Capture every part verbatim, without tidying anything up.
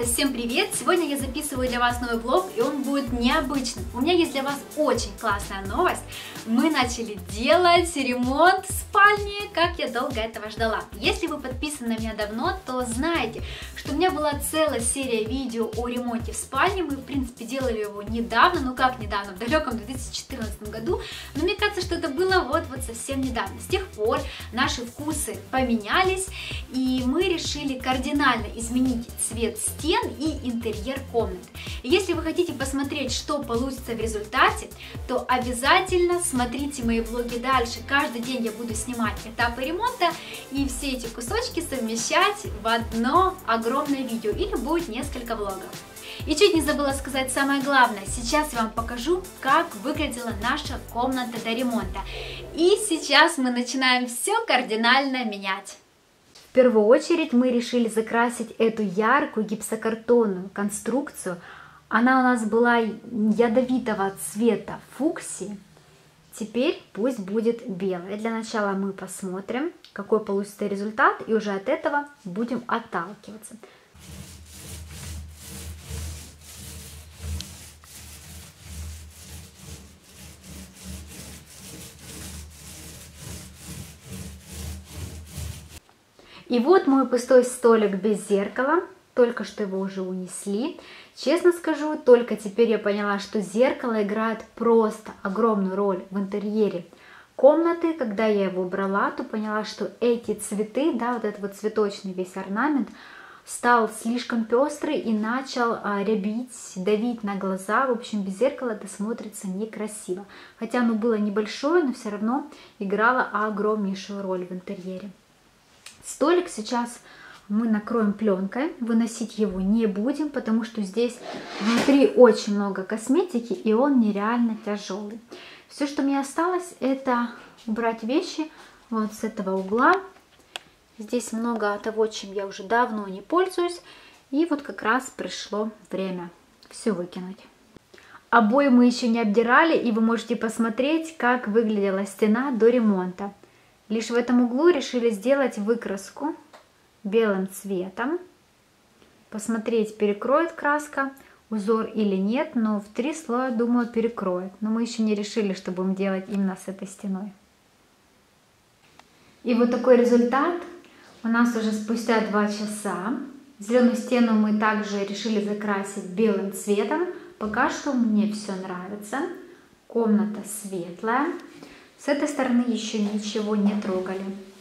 Всем привет! Сегодня я записываю для вас новый влог, и он будет необычным. У меня есть для вас очень классная новость. Мы начали делать ремонт в спальне, как я долго этого ждала. Если вы подписаны на меня давно, то знаете, что у меня была целая серия видео о ремонте в спальне. Мы, в принципе, делали его недавно, ну как недавно, в далеком две тысячи четырнадцатом году. Но мне кажется, что это было вот-вот совсем недавно. С тех пор наши вкусы поменялись, и мы решили кардинально изменить цвет стен и интерьер комнат. И если вы хотите посмотреть, что получится в результате, то обязательно смотрите мои влоги дальше. Каждый день я буду снимать этапы ремонта и все эти кусочки совмещать в одно огромное видео, или будет несколько влогов. И чуть не забыла сказать самое главное. Сейчас я вам покажу, как выглядела наша комната до ремонта. И сейчас мы начинаем все кардинально менять. В первую очередь мы решили закрасить эту яркую гипсокартонную конструкцию. Она у нас была ядовитого цвета фуксии. Теперь пусть будет белая. Для начала мы посмотрим, какой получится результат, и уже от этого будем отталкиваться. И вот мой пустой столик без зеркала, только что его уже унесли. Честно скажу, только теперь я поняла, что зеркало играет просто огромную роль в интерьере комнаты. Когда я его убрала, то поняла, что эти цветы, да, вот этот вот цветочный весь орнамент стал слишком пестрый и начал а, рябить, давить на глаза. В общем, без зеркала это смотрится некрасиво. Хотя оно было небольшое, но все равно играло огромнейшую роль в интерьере. Столик сейчас мы накроем пленкой, выносить его не будем, потому что здесь внутри очень много косметики, и он нереально тяжелый. Все, что мне осталось, это убрать вещи вот с этого угла. Здесь много того, чем я уже давно не пользуюсь, и вот как раз пришло время все выкинуть. Обои мы еще не обдирали, и вы можете посмотреть, как выглядела стена до ремонта. Лишь в этом углу решили сделать выкраску белым цветом. Посмотреть, перекроет краска узор или нет, но в три слоя, думаю, перекроет. Но мы еще не решили, что будем делать именно с этой стеной. И вот такой результат у нас уже спустя два часа. Зеленую стену мы также решили закрасить белым цветом. Пока что мне все нравится. Комната светлая. С этой стороны еще ничего не трогали.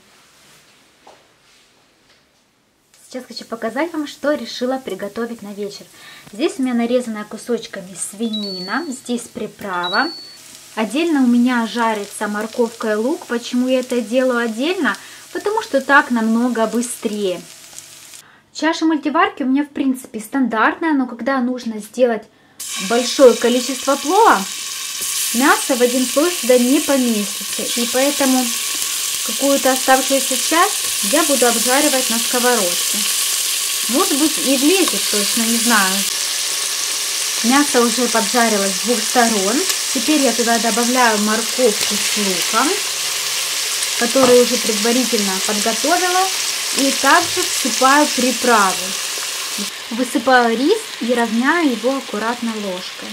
Сейчас хочу показать вам, что решила приготовить на вечер. Здесь у меня нарезанная кусочками свинина, здесь приправа. Отдельно у меня жарится морковка и лук. Почему я это делаю отдельно? Потому что так намного быстрее. Чаша мультиварки у меня в принципе стандартная, но когда нужно сделать большое количество плова, мясо в один слой сюда не поместится, и поэтому какую-то оставшуюся часть я буду обжаривать на сковородке. Может быть, и влезет, точно не знаю. Мясо уже поджарилось с двух сторон. Теперь я туда добавляю морковку с луком, которую уже предварительно подготовила, и также всыпаю приправу. Высыпаю рис и равняю его аккуратно ложкой,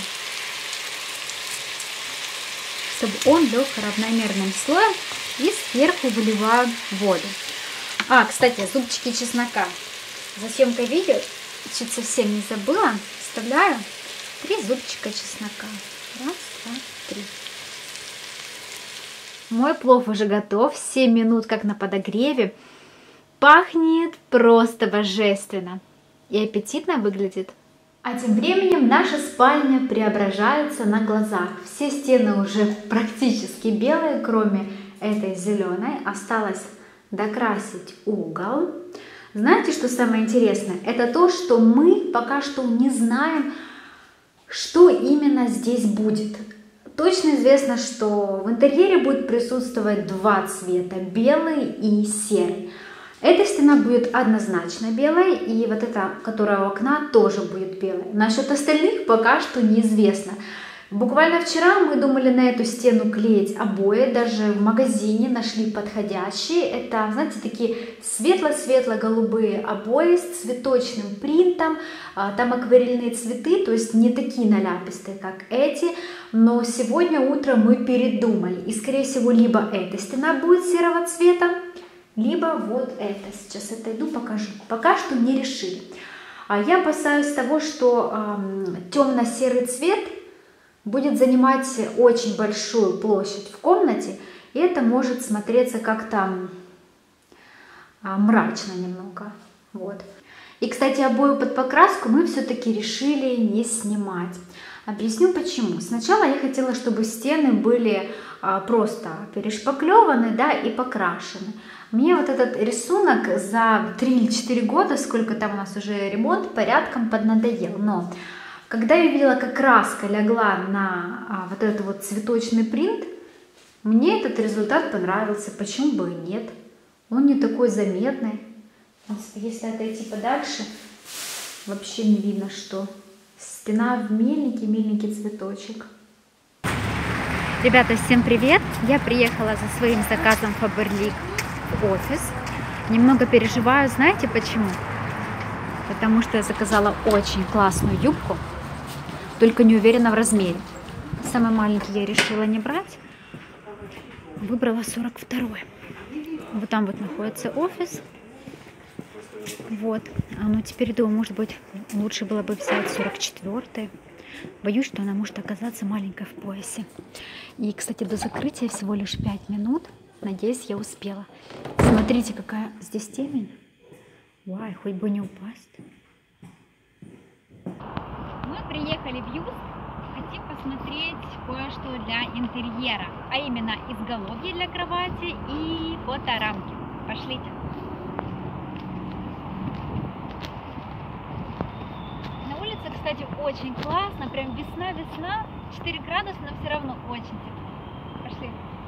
чтобы он лег равномерным слоем, и сверху выливаю воду. А, кстати, зубчики чеснока. За съемкой видео чуть совсем не забыла. Вставляю три зубчика чеснока. Раз, два, три. Мой плов уже готов. семь минут как на подогреве. Пахнет просто божественно. И аппетитно выглядит. А тем временем наша спальня преображается на глазах. Все стены уже практически белые, кроме этой зеленой. Осталось докрасить угол. Знаете, что самое интересное? Это то, что мы пока что не знаем, что именно здесь будет. Точно известно, что в интерьере будет присутствовать два цвета, белый и серый. Эта стена будет однозначно белой, и вот эта, которая у окна, тоже будет белой. Насчет остальных пока что неизвестно. Буквально вчера мы думали на эту стену клеить обои, даже в магазине нашли подходящие. Это, знаете, такие светло-светло-голубые обои с цветочным принтом. Там акварельные цветы, то есть не такие наляпистые, как эти. Но сегодня утром мы передумали. И, скорее всего, либо эта стена будет серого цвета, либо вот это. Сейчас отойду, покажу. Пока что не решили. Я опасаюсь того, что э, темно-серый цвет будет занимать очень большую площадь в комнате, и это может смотреться как-то а, мрачно немного. Вот. И, кстати, обои под покраску мы все-таки решили не снимать. Объясню почему. Сначала я хотела, чтобы стены были а, просто перешпаклеваны, да, и покрашены. Мне вот этот рисунок за три или четыре года, сколько там у нас уже ремонт, порядком поднадоел. Но когда я видела, как краска легла на а, вот этот вот цветочный принт, мне этот результат понравился. Почему бы и нет? Он не такой заметный. Если отойти подальше, вообще не видно, что стена в миленький, миленький цветочек. Ребята, всем привет! Я приехала за своим заказом Faberlic в офис. Немного переживаю, знаете почему? Потому что я заказала очень классную юбку, только не уверена в размере. Самый маленький я решила не брать. Выбрала сорок второй. Вот там вот находится офис. Вот. А ну теперь думаю, может быть, лучше было бы взять сорок четвёртый. Боюсь, что она может оказаться маленькой в поясе. И, кстати, до закрытия всего лишь пять минут. Надеюсь, я успела. Смотрите, какая здесь темень. Вай, хоть бы не упасть. Мы приехали в Юст, хотим посмотреть кое-что для интерьера, а именно изголовье для кровати и фоторамки. Пошлите. На улице, кстати, очень классно, прям весна-весна, четыре градуса, но все равно очень тепло. Пошли.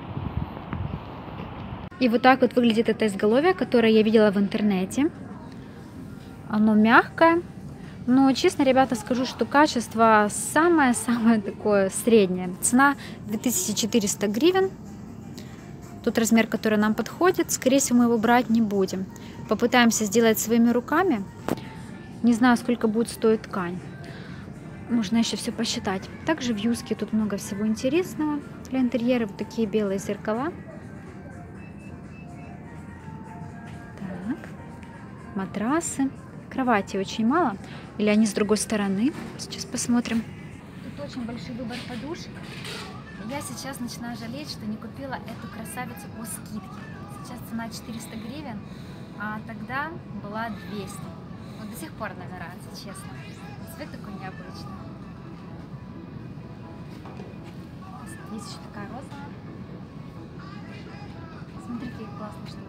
И вот так вот выглядит это изголовье, которое я видела в интернете. Оно мягкое. Но, честно, ребята, скажу, что качество самое-самое такое среднее. Цена две тысячи четыреста гривен. Тот размер, который нам подходит. Скорее всего, мы его брать не будем. Попытаемся сделать своими руками. Не знаю, сколько будет стоить ткань. Можно еще все посчитать. Также в Юске тут много всего интересного. Для интерьера вот такие белые зеркала. Так. Матрасы. Кровати очень мало. Или они с другой стороны. Сейчас посмотрим. Тут очень большой выбор подушек. Я сейчас начинаю жалеть, что не купила эту красавицу по скидке. Сейчас цена четыреста гривен, а тогда была двести. Вот до сих пор мне нравится, честно. Цвет такой необычный. Есть еще такая розовая. Смотрите, какие классные штуки.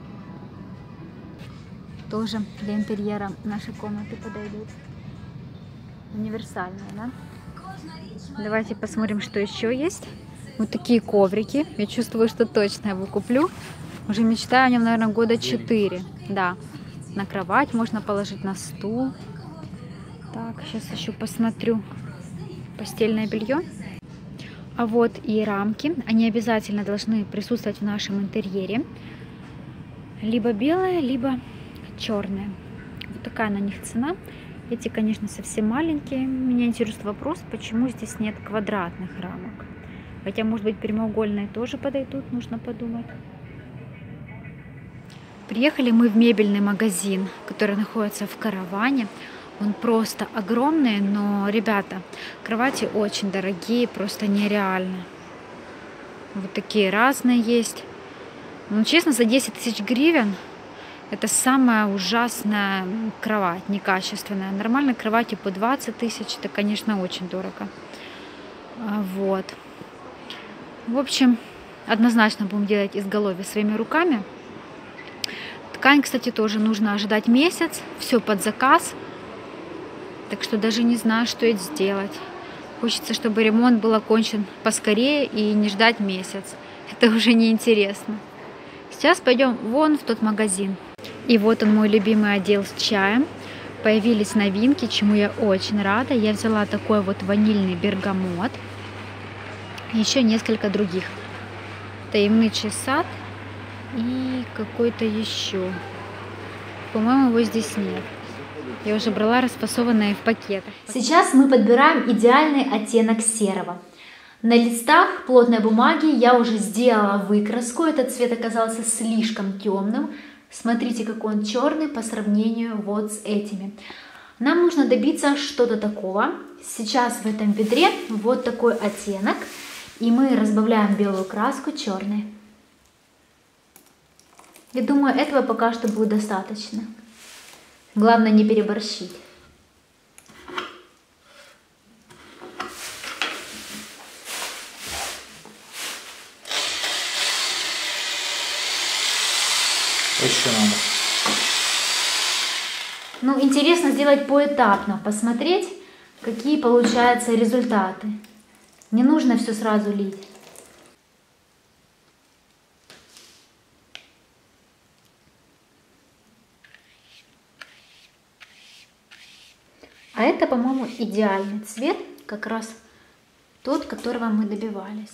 Тоже для интерьера нашей комнаты подойдут. Универсальные, да? Давайте посмотрим, что еще есть. Вот такие коврики. Я чувствую, что точно его куплю. Уже мечтаю о нем, наверное, года четыре. Да. На кровать можно положить, на стул. Так, сейчас еще посмотрю постельное белье. А вот и рамки. Они обязательно должны присутствовать в нашем интерьере. Либо белая, либо черные. Вот такая на них цена. Эти, конечно, совсем маленькие. Меня интересует вопрос, почему здесь нет квадратных рамок. Хотя, может быть, прямоугольные тоже подойдут, нужно подумать. Приехали мы в мебельный магазин, который находится в Караване. Он просто огромный, но, ребята, кровати очень дорогие, просто нереально. Вот такие разные есть. Ну, честно, за десять тысяч гривен это самая ужасная кровать, некачественная. Нормальной кровати по двадцать тысяч, это, конечно, очень дорого. Вот. В общем, однозначно будем делать изголовье своими руками. Ткань, кстати, тоже нужно ожидать месяц. Все под заказ. Так что даже не знаю, что это сделать. Хочется, чтобы ремонт был окончен поскорее и не ждать месяц. Это уже неинтересно. Сейчас пойдем вон в тот магазин. И вот он, мой любимый отдел с чаем. Появились новинки, чему я очень рада. Я взяла такой вот ванильный бергамот. еще несколько других. Таемничий сад и какой-то еще. По-моему, его здесь нет. Я уже брала распасованные в пакетах. Сейчас мы подбираем идеальный оттенок серого. На листах плотной бумаги я уже сделала выкраску. Этот цвет оказался слишком темным. Смотрите, какой он черный по сравнению вот с этими. Нам нужно добиться что-то такого. Сейчас в этом ведре вот такой оттенок. И мы разбавляем белую краску черной. Я думаю, этого пока что будет достаточно. Главное не переборщить. Еще надо. Ну, интересно сделать поэтапно, посмотреть, какие получаются результаты. Не нужно все сразу лить. А это, по-моему, идеальный цвет, как раз тот, которого мы добивались.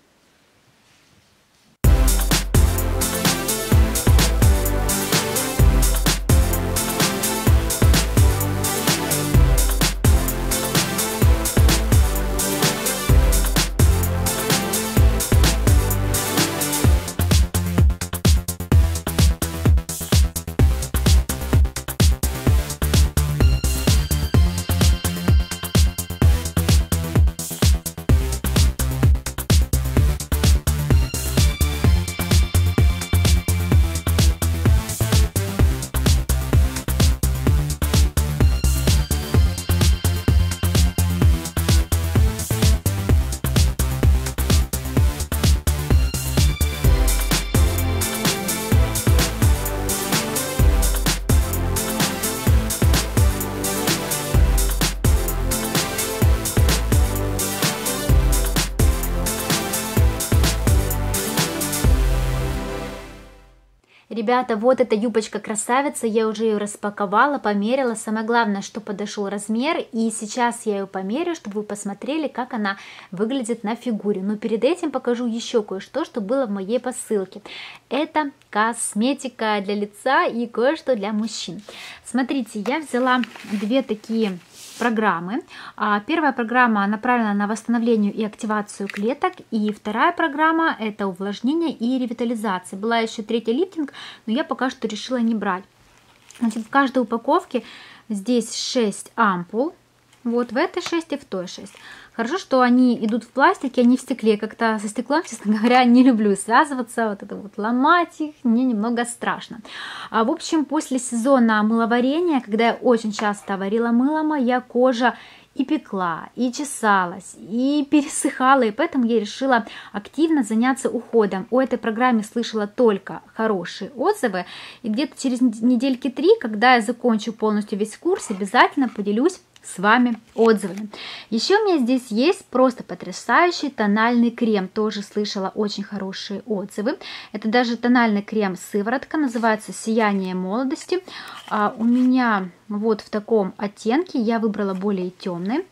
Ребята, вот эта юбочка красавица, я уже ее распаковала, померила. Самое главное, что подошел размер, и сейчас я ее померю, чтобы вы посмотрели, как она выглядит на фигуре. Но перед этим покажу еще кое-что, что было в моей посылке. Это косметика для лица и кое-что для мужчин. Смотрите, я взяла две такие программы. Первая программа направлена на восстановление и активацию клеток, и вторая программа — это увлажнение и ревитализация. Была еще третья лифтинг, но я пока что решила не брать. Значит, в каждой упаковке здесь шесть ампул. Вот в этой шесть и в той шесть. Хорошо, что они идут в пластике, а не в стекле. Как-то со стеклом, честно говоря, не люблю связываться, вот это вот ломать их, мне немного страшно. А, в общем, после сезона мыловарения, когда я очень часто варила мыло, моя кожа и пекла, и чесалась, и пересыхала, и поэтому я решила активно заняться уходом. О этой программе слышала только хорошие отзывы, и где-то через недельки три, когда я закончу полностью весь курс, обязательно поделюсь с вами отзывами. Еще у меня здесь есть просто потрясающий тональный крем, тоже слышала очень хорошие отзывы. Это даже тональный крем сыворотка, называется «Сияние молодости». А у меня вот в таком оттенке, я выбрала более темный.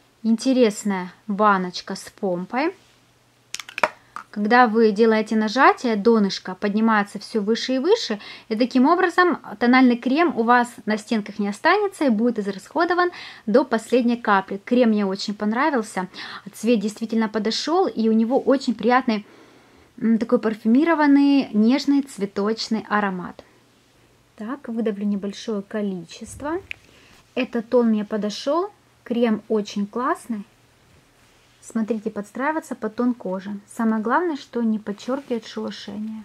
Интересная баночка с помпой. Когда вы делаете нажатие, донышко поднимается все выше и выше, и таким образом тональный крем у вас на стенках не останется и будет израсходован до последней капли. Крем мне очень понравился, цвет действительно подошел, и у него очень приятный такой парфюмированный нежный цветочный аромат. Так, выдавлю небольшое количество. Этот тон мне подошел, крем очень классный. Смотрите, подстраиваться под тон кожи. Самое главное, что не подчеркивает шелушение.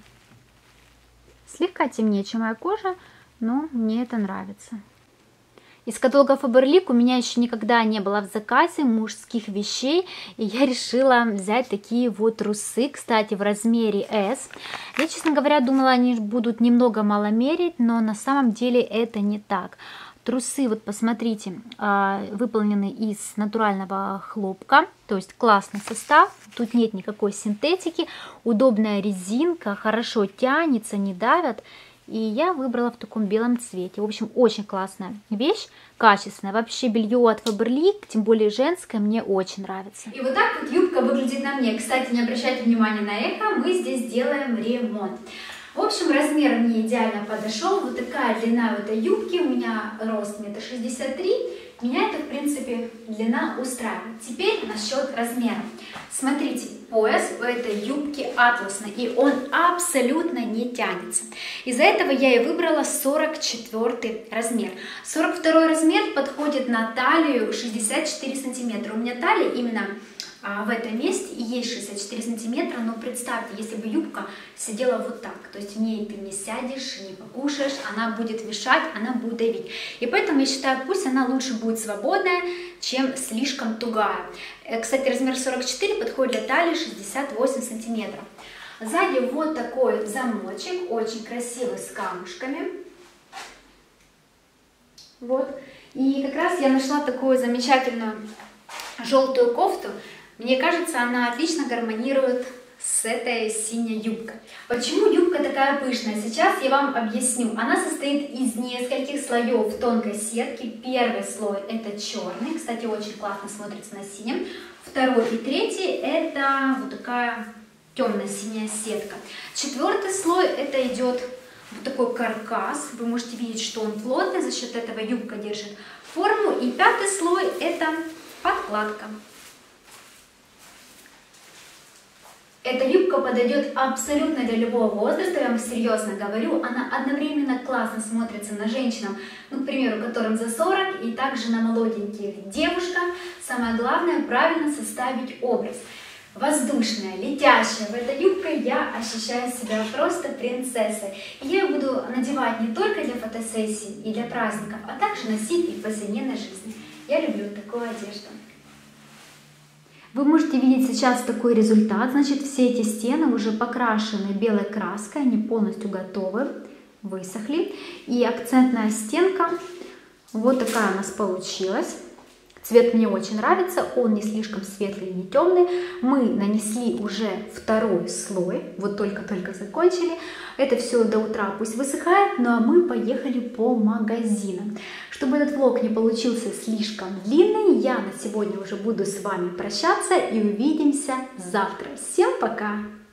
Слегка темнее, чем моя кожа, но мне это нравится. Из каталога Faberlic у меня еще никогда не было в заказе мужских вещей, и я решила взять такие вот трусы, кстати, в размере эс. Я, честно говоря, думала, они будут немного мало мерить, но на самом деле это не так. Трусы, вот посмотрите, выполнены из натурального хлопка, то есть классный состав, тут нет никакой синтетики, удобная резинка, хорошо тянется, не давят. И я выбрала в таком белом цвете. В общем, очень классная вещь, качественная. Вообще белье от Faberlic, тем более женское, мне очень нравится. И вот так вот юбка выглядит на мне. Кстати, не обращайте внимания на эхо, мы здесь делаем ремонт. В общем, размер мне идеально подошел. Вот такая длина в этой юбки. У меня рост метр шестьдесят три. Меня это, в принципе, длина устраивает. Теперь насчет размера. Смотрите, пояс у этой юбки атласный, и он абсолютно не тянется. Из-за этого я и выбрала сорок четвёртый размер. сорок второй размер подходит на талию шестьдесят четыре сантиметра. У меня талия именно а, в этом месте и есть шестьдесят четыре сантиметра, но представьте, если бы юбка сидела вот так, то есть в ней ты не сядешь, не покушаешь, она будет мешать, она будет давить. И поэтому я считаю, пусть она лучше будет свободная, чем слишком тугая. Кстати, размер сорок четыре подходит для талии шестьдесят восемь сантиметров. Сзади вот такой замочек, очень красивый, с камушками. Вот. И как раз я нашла такую замечательную желтую кофту. Мне кажется, она отлично гармонирует с этой синей юбкой. Почему юбка такая пышная? Сейчас я вам объясню. Она состоит из нескольких слоев тонкой сетки. Первый слой это черный, кстати, очень классно смотрится на синем. Второй и третий это вот такая темная синяя сетка. Четвертый слой это идет вот такой каркас. Вы можете видеть, что он плотный, за счет этого юбка держит форму. И пятый слой это подкладка. Эта юбка подойдет абсолютно для любого возраста, я вам серьезно говорю. Она одновременно классно смотрится на женщинам, ну, к примеру, которым за сорок, и также на молоденьких девушках. Самое главное правильно составить образ. Воздушная, летящая в этой юбке, я ощущаю себя просто принцессой. И я ее буду надевать не только для фотосессий и для праздников, а также носить и в повседневной жизни. Я люблю такую одежду. Вы можете видеть сейчас такой результат. Значит, все эти стены уже покрашены белой краской, они полностью готовы, высохли. И акцентная стенка вот такая у нас получилась. Цвет мне очень нравится, он не слишком светлый и не темный. Мы нанесли уже второй слой, вот только-только закончили. Это все до утра пусть высыхает, ну а мы поехали по магазинам. Чтобы этот влог не получился слишком длинный, я на сегодня уже буду с вами прощаться и увидимся завтра. Всем пока!